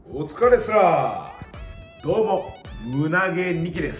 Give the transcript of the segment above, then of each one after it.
お疲れっすら。どうも胸毛ニキです。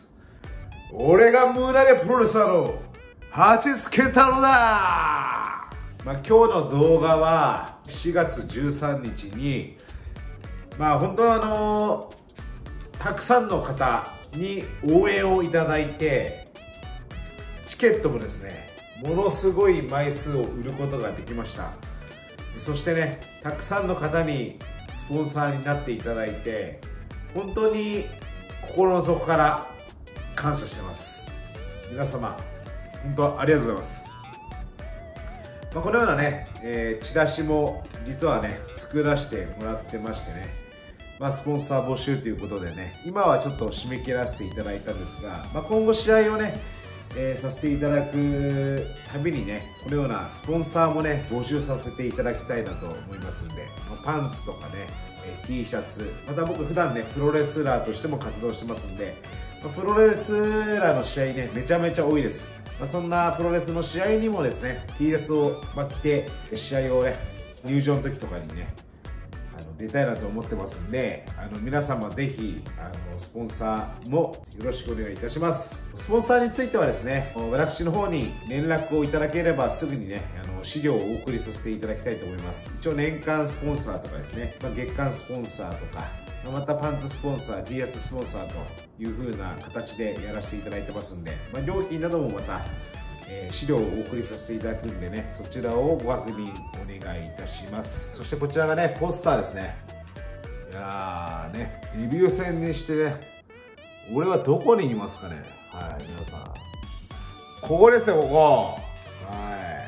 俺が胸毛プロレスラーの八津健太郎だ。今日の動画は4月13日に本当たくさんの方に応援をいただいて、チケットもですねものすごい枚数を売ることができました。そしてね、たくさんの方にスポンサーになっていただいて、本当に心の底から感謝してます。皆様本当ありがとうございます。このようなね、チラシも実はね作らせてもらってましてね、スポンサー募集ということでね、今はちょっと締め切らせていただいたんですが、今後試合をねさせていただくたびにね、このようなスポンサーもね募集させていただきたいなと思いますんで、パンツとかね T シャツ、また僕普段ねプロレスラーとしても活動してますんで、プロレスラーの試合ねめちゃめちゃ多いです。そんなプロレスの試合にもですね T シャツを着て試合をね入場の時とかにね出たいなと思ってますんで、皆様ぜひスポンサーもよろしくお願いいたします。スポンサーについてはですね、私の方に連絡をいただければすぐにね資料をお送りさせていただきたいと思います。一応年間スポンサーとかですね、月間スポンサーとか、またパンツスポンサー、T シャツスポンサーという風な形でやらせていただいてますんで、料金などもまた資料をお送りさせていただくんでね、そちらをご確認お願いいたします。そしてこちらがねポスターですね。いやーね、デビュー戦にしてね、俺はどこにいますかね。はい、皆さんここですよ、ここ。はい、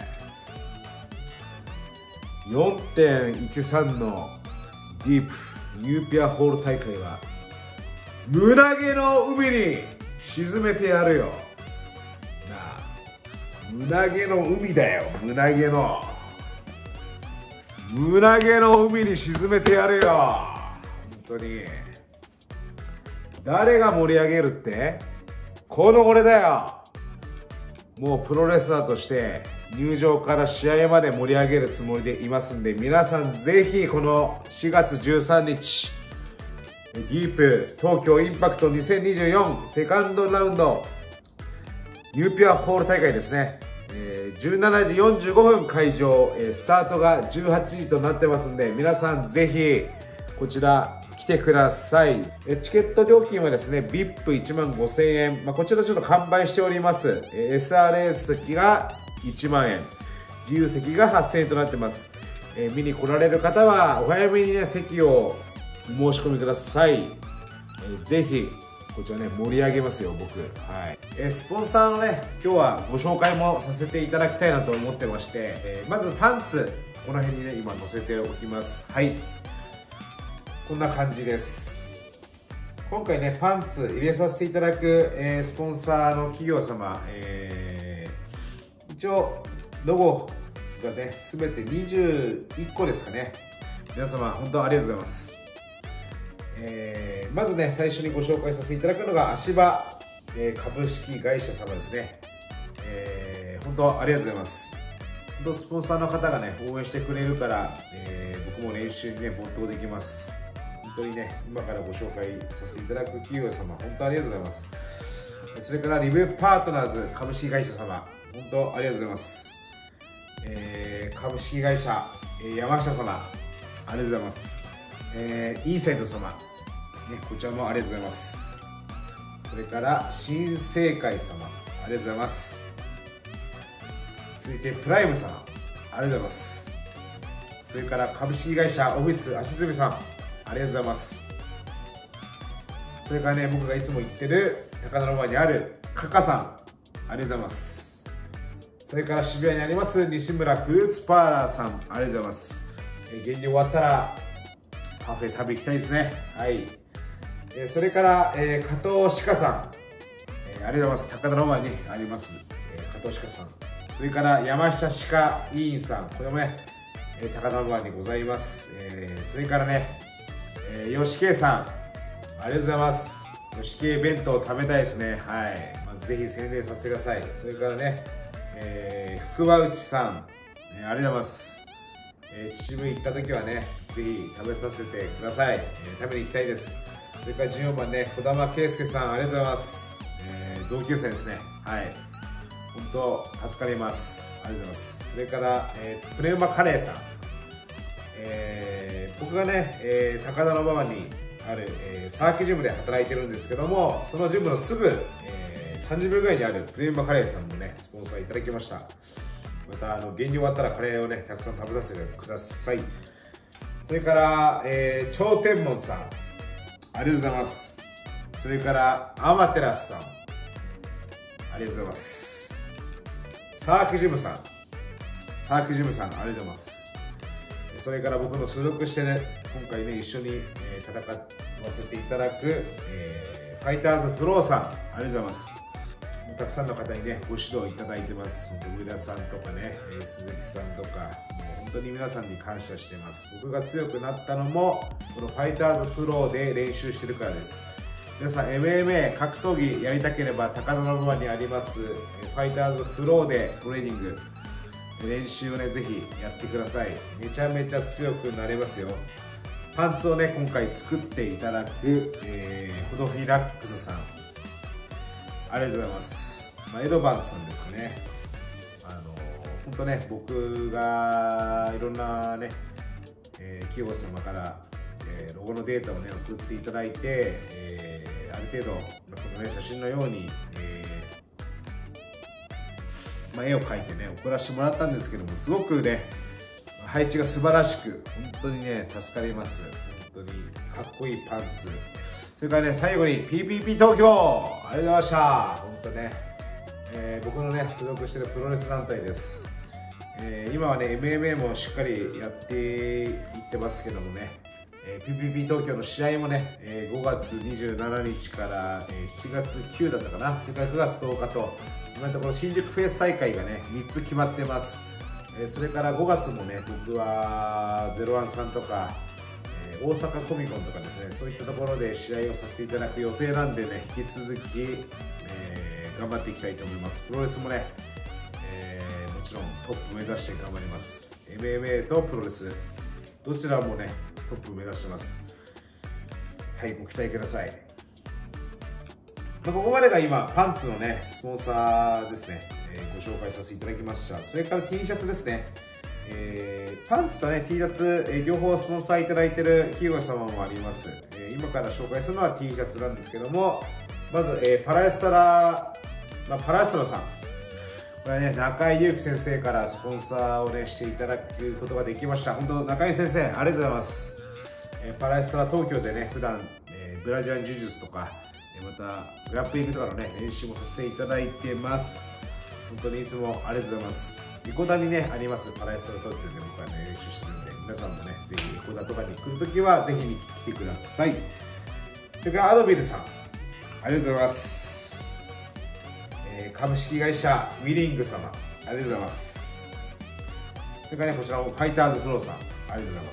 4.13 のディープニューピアホール大会は胸毛の海に沈めてやるよなあ。胸毛の海だよ、胸毛の海に沈めてやるよ。本当に誰が盛り上げるって、この俺だよ。もうプロレスラーとして入場から試合まで盛り上げるつもりでいますんで、皆さんぜひこの4月13日ディープ東京インパクト2024セカンドラウンドニューピアホール大会ですね、17時45分会場、スタートが18時となってますんで、皆さんぜひこちら来てください。チケット料金はですね VIP1 万5000円、こちらちょっと完売しております。SRA 席が1万円、自由席が8000円となってます。見に来られる方はお早めにね席をお申し込みください。ぜひこちらね盛り上げますよ僕。はい、スポンサーのね今日はご紹介もさせていただきたいなと思ってまして、まずパンツ、この辺にね今載せておきます。はい、こんな感じです。今回ねパンツ入れさせていただく、スポンサーの企業様、一応ロゴがね全て21個ですかね。皆様本当ありがとうございます。まずね最初にご紹介させていただくのが足場、株式会社様ですね。本当ありがとうございます。本当スポンサーの方がね応援してくれるから、僕も練習にね没頭できます。本当にね今からご紹介させていただく企業様本当ありがとうございます。それからリブパートナーズ株式会社様本当ありがとうございます。株式会社、山下様ありがとうございます。インサイト様、こちらもありがとうございます。それから新生会様ありがとうございます。続いてプライムさんありがとうございます。それから株式会社オフィス足積さんありがとうございます。それからね僕がいつも言ってる高田馬場にあるカカさんありがとうございます。それから渋谷にあります西村フルーツパーラーさんありがとうございます。減量終わったらパフェ食べ行きたいですね。はい、それから、加藤鹿さん、ありがとうございます。高田馬場にあります、加藤鹿さん。それから山下鹿委員さん、これもね、高田馬場にございます。それからね、吉慶さんありがとうございます。吉慶弁当食べたいですね。はい、ぜひ宣伝させてください。それからね、福場内さん、ありがとうございます。 秩父行った時はね、ぜひ食べさせてください。食べに行きたいです。それから14番ね、児玉圭介さん、ありがとうございます。同級生ですね。はい。本当、助かります。ありがとうございます。それから、プネウマカレーさん。僕がね、高田馬場にある、サーキジムで働いてるんですけども、そのジムのすぐ、30秒ぐらいにあるプネウマカレーさんもね、スポンサーいただきました。また減量終わったらカレーをね、たくさん食べさせてください。それから、超天門さん、ありがとうございます。それからアマテラスさん、ありがとうございます。サーキジムさん、ありがとうございます。それから僕の所属してる、今回ね、一緒に戦わせていただく、ファイターズフローさん、ありがとうございます。たくさんの方にね、ご指導いただいてます。上田さんとかね、鈴木さんとか、もう本当に皆さんに感謝してます。僕が強くなったのも、このファイターズフローで練習してるからです。皆さん、MMA、格闘技やりたければ、高田馬場にあります、ファイターズフローでトレーニング、練習をね、ぜひやってください。めちゃめちゃ強くなれますよ。パンツをね、今回作っていただく、フドフィラックスさん、ありがとうございます。エドバンスさんですかね。本当ね、僕がいろんなね、企業様から、ロゴのデータをね、送っていただいて、ある程度、このね、写真のように、絵を描いてね、送らせてもらったんですけども、すごくね、配置が素晴らしく、本当にね、助かります。本当にかっこいいパンツ。それからね、最後に PPP 東京、ありがとうございました。本当ね、僕のね、所属しているプロレス団体です。今はね、MMA もしっかりやっていってますけどもね、PPP 東京の試合もね、5月27日から7月9だったかな、それから9月10日と、今のところ新宿フェイス大会がね、3つ決まってます。それから5月もね、僕は01さんとか、大阪コミコンとかですね、そういったところで試合をさせていただく予定なんでね、引き続き、頑張っていきたいと思います。プロレスもね、もちろんトップ目指して頑張ります。MMA とプロレス、どちらもね、トップ目指してます。はい、ご期待ください。ここまでが今、パンツのね、スポンサーですね、ご紹介させていただきました。それから T シャツですね。パンツとね、T シャツ、両方スポンサーいただいている企業様もあります。今から紹介するのは T シャツなんですけども、まず、パラエストラさん。これね、中井祐樹先生からスポンサーをね、していただくことができました。本当、中井先生、ありがとうございます。パラエストラ東京でね、普段、ブラジリアン柔術とか、また、グラップリングとかのね、練習もさせていただいてます。本当にいつもありがとうございます。エコダにね、あります、パラエストラ東京で僕はね、練習してるんで、皆さんもね、ぜひエコダとかに来るときは、ぜひ来てください。それから、アドビルさん、ありがとうございます。株式会社ウィリング様、ありがとうございます。それからね、こちらもファイターズプロさん、ありがとうございます。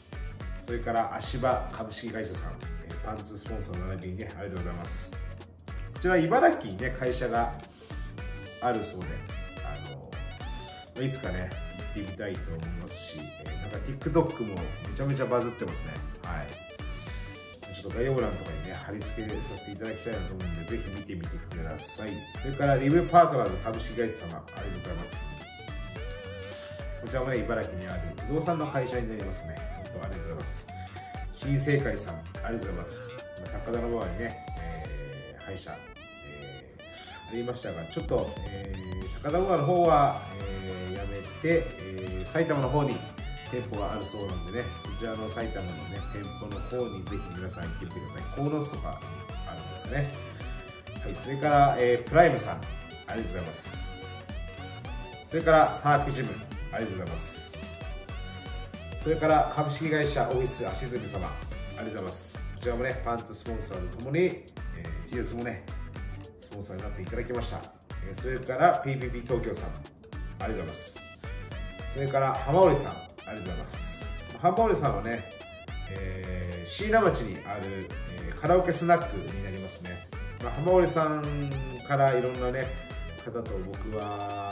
それから足場株式会社さん、パンツスポンサー並びにね、ありがとうございます。こちら茨城にね、会社があるそうで、いつかね、行ってみたいと思いますし、なんか TikTok もめちゃめちゃバズってますね。はい。ちょっと概要欄とかにね、貼り付けさせていただきたいなと思うんで、ぜひ見てみてください。それからリブパートナーズ株式会社様、ありがとうございます。こちらもね、茨城にある不動産の会社になりますね。本当ありがとうございます。新生会さん、ありがとうございます。高田馬場にね、歯医者、ありましたが、ちょっと、高田馬場の方は、やめて、埼玉の方に店舗があるそうなんでね、そちらの埼玉のね、店舗の方にぜひ皆さん行ってみてください。鴻巣とかあるんですね。はい、それから、プライムさん、ありがとうございます。それからサーキジム、ありがとうございます。それから株式会社オフィス足積様、ありがとうございます。こちらもね、パンツスポンサーとともに、T シャツもね、スポンサーになっていただきました。それから PPP 東京さん、ありがとうございます。それから浜織さん、ありがとうございます。浜織さんはね、椎名町にある、カラオケスナックになりますね。浜織さんからいろんなね、方と僕は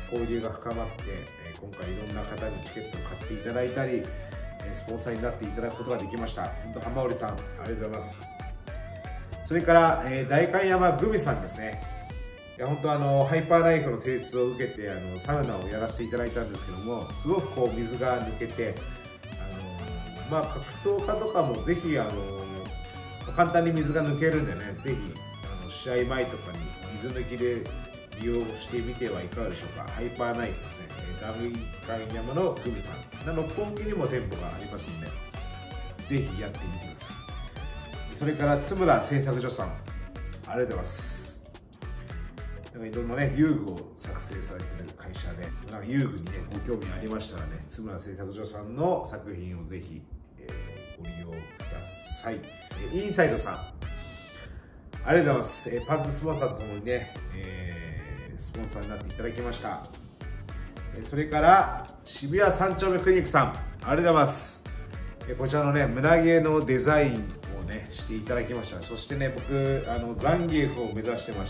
交流が深まって、今回いろんな方にチケットを買っていただいたり、スポンサーになっていただくことができました。本当浜織さんありがとうございます。それから、代官山グミさんですね。いや本当ハイパーナイフの施術を受けてサウナをやらせていただいたんですけども、すごくこう水が抜けて、格闘家とかもぜひ簡単に水が抜けるんでね、ぜひ試合前とかに水抜きで利用してみてはいかがでしょうか。ハイパーナイフですね。代官山のグミさん、六本木にも店舗がありますんで、ぜひやってみてください。それから津村製作所さん、ありがとうございます。いろんなね、遊具を作成されている会社で、遊具にね、ご興味ありましたらね、津村製作所さんの作品をぜひ、ご利用ください。インサイドさん、ありがとうございます。パンツスポンサーとともにね、スポンサーになっていただきました。それから渋谷三丁目クリニックさん、ありがとうございます。こちらのね、胸毛のデザインをね、していただきました。そしてね、僕ザンギエフを目指してまして、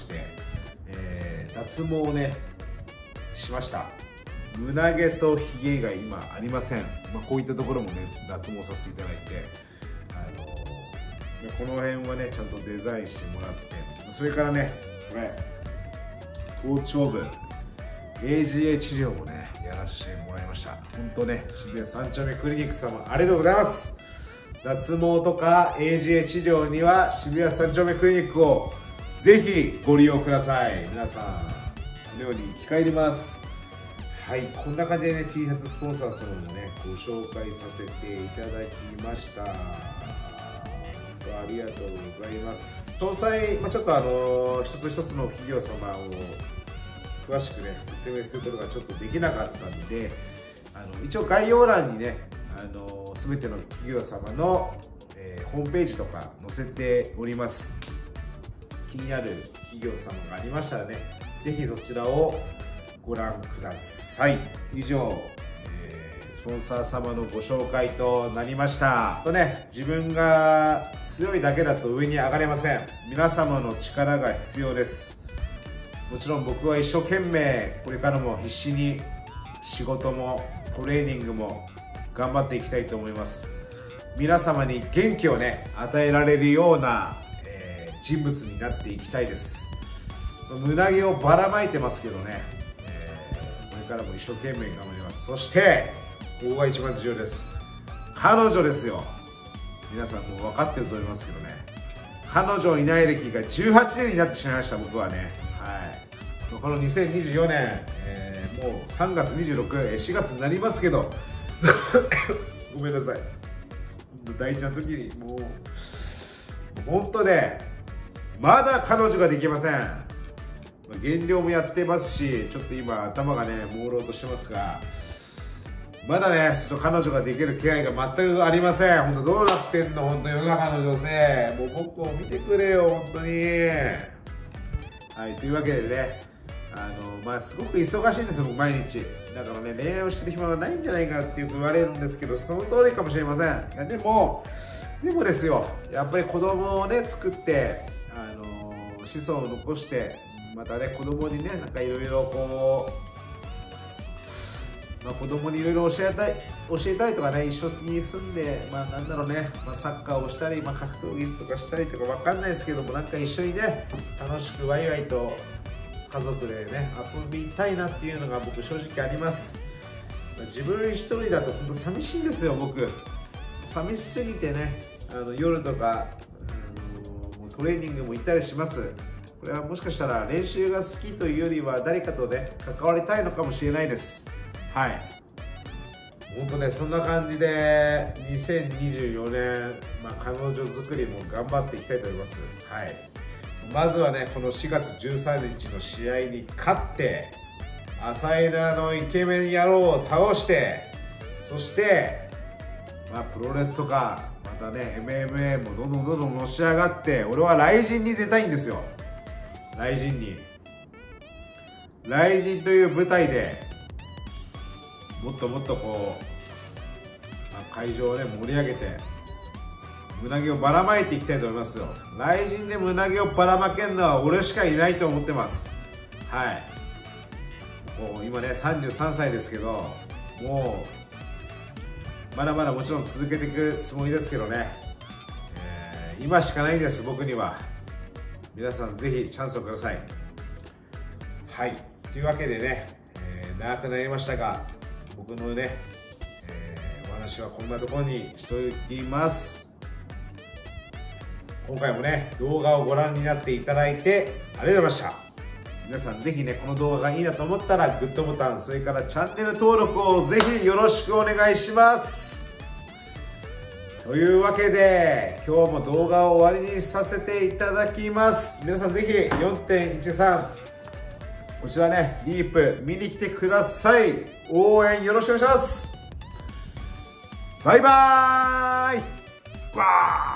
脱毛をねしました。胸毛とひげが今ありません。こういったところもね脱毛させていただいて、この辺はねちゃんとデザインしてもらって、それからねこれ頭頂部 AGA 治療もねやらせてもらいました。本当ね、渋谷三丁目クリニック様ありがとうございます。脱毛とか AGA 治療には渋谷三丁目クリニックをぜひご利用ください。皆さんこのように生き返ります。はい、こんな感じでね T シャツスポンサー様もねご紹介させていただきました。ありがとうございます。詳細、ちょっと一つ一つの企業様を詳しくね説明することがちょっとできなかったんで、一応概要欄にね全ての企業様の、ホームページとか載せております。気になる企業様がありましたらね、ぜひそちらをご覧ください。以上、スポンサー様のご紹介となりました。自分が強いだけだと上に上がれません。皆様の力が必要です。もちろん僕は一生懸命これからも必死に仕事もトレーニングも頑張っていきたいと思います。皆様に元気をね与えられるような人物になっていきたいです。胸毛をばらまいてますけどね、これからも一生懸命頑張ります。そしてここが一番重要です。彼女ですよ。皆さんもう分かってると思いますけどね、彼女いない歴が18年になってしまいました。僕はね、この2024年、もう3月26、4月になりますけどごめんなさい。第一の時にもう本当ね、まだ彼女ができません。減量もやってますし、ちょっと今頭がね朦朧としてますが、まだねちょっと彼女ができる気配が全くありません。本当どうなってんの、本当世の中の女性、もう僕を見てくれよ本当に。はい、というわけでね、すごく忙しいんですよ毎日。だからね、恋愛をしてる暇がないんじゃないかってよく言われるんですけど、その通りかもしれません。いやでもですよ、やっぱり子供をね作って、子孫を残して、またね子供にねなんかいろいろこう、子供にいろいろ教えたいとかね、一緒に住んで、なんだろうね、サッカーをしたり、格闘技とかしたりとかわかんないですけども、なんか一緒にね楽しくワイワイと家族でね遊びたいなっていうのが僕正直あります。自分一人だと本当寂しいんですよ。僕寂しすぎてね、夜とかトレーニングも行ったりします。これはもしかしたら練習が好きというよりは誰かとね関わりたいのかもしれないです。はい、本当ねそんな感じで2024年、彼女作りも頑張っていきたいと思います。はい、まずはねこの4月13日の試合に勝って、朝稲のイケメン野郎を倒して、そしてプロレスとかまたね MMA もどんどんのし上がって、俺は雷神に出たいんですよ。雷神という舞台でもっともっとこう、会場をね盛り上げて胸毛をばらまいていきたいと思いますよ。雷神で胸毛をばらまけるのは俺しかいないと思ってます。はい、 こう今ね33歳ですけど、もうまだまだもちろん続けていくつもりですけどね、今しかないんです、僕には。皆さんぜひチャンスをください。はい、というわけでね、長くなりましたが、僕のね、お話はこんなところにしておきます。今回もね、動画をご覧になっていただいてありがとうございました。皆さんぜひね、この動画がいいなと思ったらグッドボタン、それからチャンネル登録をぜひよろしくお願いします。というわけで今日も動画を終わりにさせていただきます。皆さんぜひ 4.13 こちらね、ディープ見に来てください。応援よろしくお願いします。バイバーイ。わー